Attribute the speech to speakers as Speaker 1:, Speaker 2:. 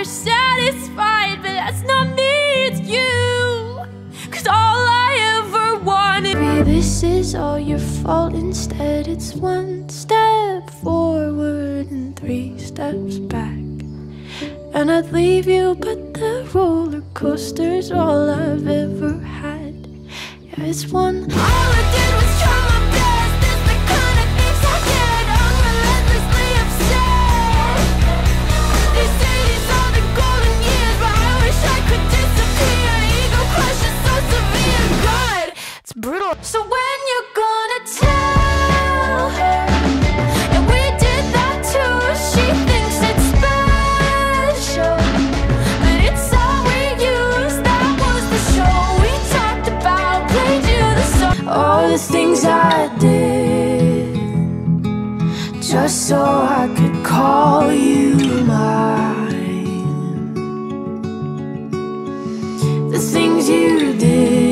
Speaker 1: satisfied, but that's not me, it's you. Cause all I ever wanted. This is all your fault, instead it's one step forward and 3 steps back. And I'd leave you, but the roller coaster's all I've ever had. Yeah, it's one. All I did was try my best. It's the kind of things I get. I'm relentlessly upset. They say these are the golden years, but I wish I could disappear. Ego crush is so severe. God, it's brutal. So when you're gonna tell her that we did that too? She thinks it's special, but it's all we used. That was the show we talked about. Played you the song. All the things I did just so I could call you mine. The things you did